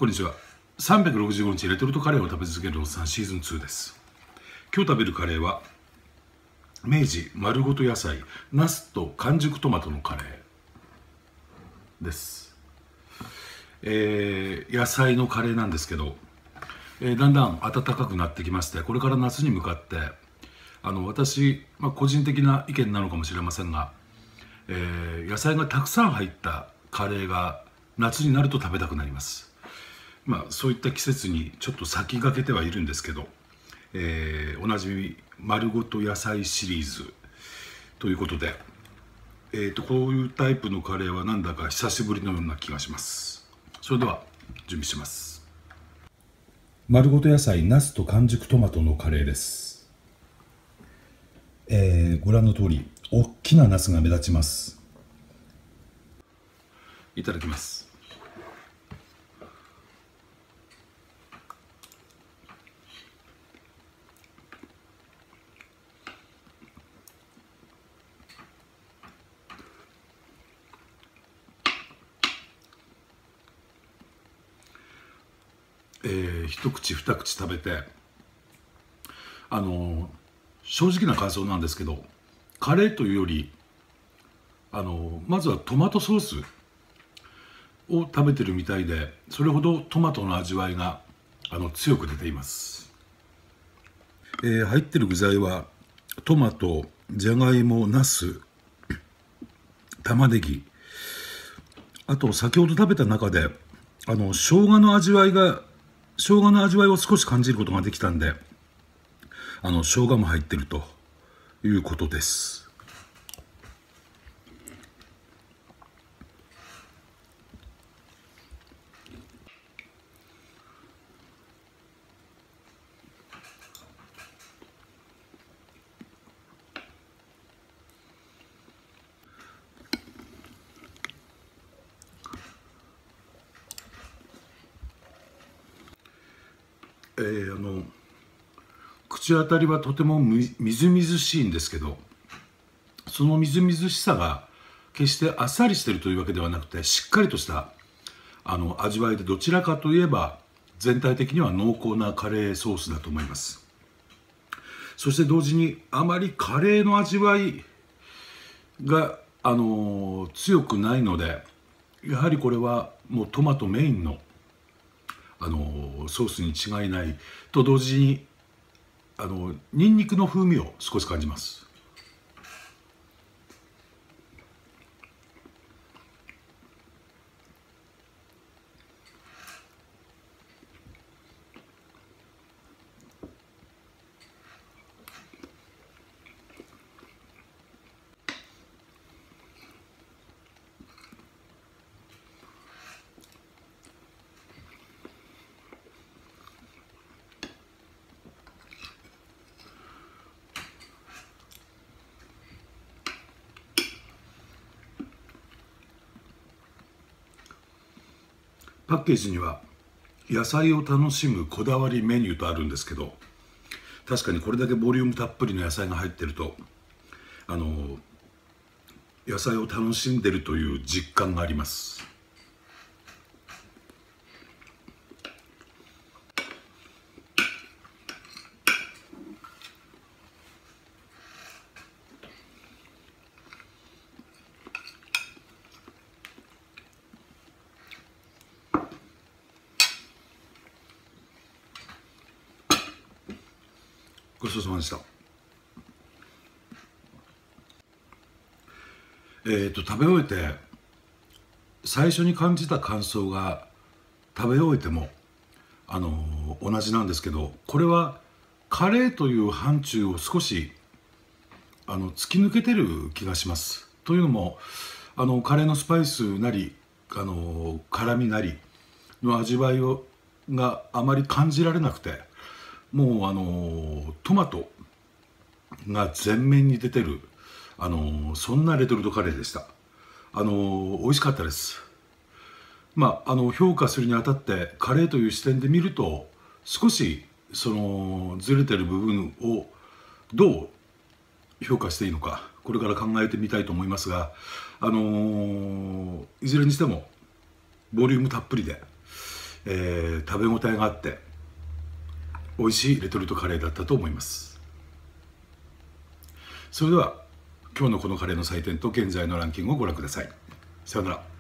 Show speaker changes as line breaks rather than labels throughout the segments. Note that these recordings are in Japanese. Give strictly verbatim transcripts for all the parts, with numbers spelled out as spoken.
こんにちは。さんびゃくろくじゅうごにちレトルトカレーを食べ続けるおっさんシーズンツーです。今日食べるカレーは明治丸ごと野菜ナスと完熟トマトのカレーです。えー、野菜のカレーなんですけど、えー、だんだん暖かくなってきまして、これから夏に向かってあの私、まあ、個人的な意見なのかもしれませんが、えー、野菜がたくさん入ったカレーが夏になると食べたくなります。まあ、そういった季節にちょっと先駆けてはいるんですけど、えー、おなじみ丸ごと野菜シリーズということで、えー、とこういうタイプのカレーはなんだか久しぶりのような気がします。それでは準備します。丸ごと野菜ナスと完熟トマトのカレーです。えー、ご覧の通り大きなナスが目立ちます。いただきます。えー、一口二口食べて、あのー、正直な感想なんですけど、カレーというより、あのー、まずはトマトソースを食べてるみたいで、それほどトマトの味わいがあの強く出ています。えー、入ってる具材はトマト、じゃがいも、ナス、玉ねぎ、あと先ほど食べた中であの生姜の味わいが生姜の味わいを少し感じることができたんで、あの生姜も入ってるということです。えー、あの口当たりはとてもみみずみずしいんですけど、そのみずみずしさが決してあっさりしているというわけではなくて、しっかりとしたあの味わいで、どちらかといえば全体的には濃厚なカレーソースだと思います。そして同時にあまりカレーの味わいがあの強くないので、やはりこれはもうトマトメインのあのソースに違いないと同時に、あのニンニクの風味を少し感じます。パッケージには野菜を楽しむこだわりメニューとあるんですけど、確かにこれだけボリュームたっぷりの野菜が入ってると、あの野菜を楽しんでるという実感があります。ごちそうさまでした。えーと食べ終えて最初に感じた感想が、食べ終えてもあの同じなんですけど、これはカレーという範疇を少しあの突き抜けてる気がします。というのも、あのカレーのスパイスなりあの辛みなりの味わいをがあまり感じられなくて、もうあのトマトが前面に出てる、あのそんなレトルトカレーでした。あの美味しかったです。まあ、あの評価するにあたってカレーという視点で見ると、少しそのずれてる部分をどう評価していいのか、これから考えてみたいと思いますが、あのいずれにしてもボリュームたっぷりで、 えー、食べ応えがあって美味しいレトルトカレーだったと思います。それでは今日のこのカレーの採点と現在のランキングをご覧ください。さようなら。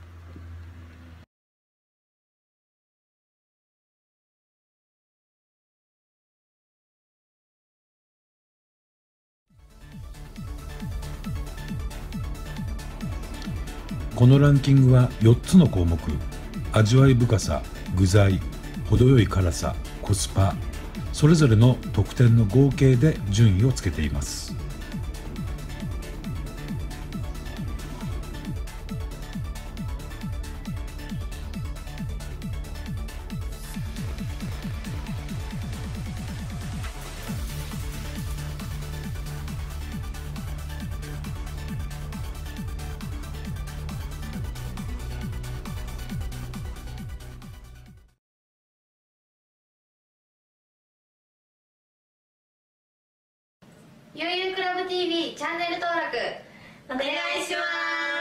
このランキングはよっつの項目、味わい深さ、具材、程よい辛さ、コスパ、それぞれの得点の合計で順位をつけています。
ゆうゆうクラブ ティーブイ チャンネル登録お願いします。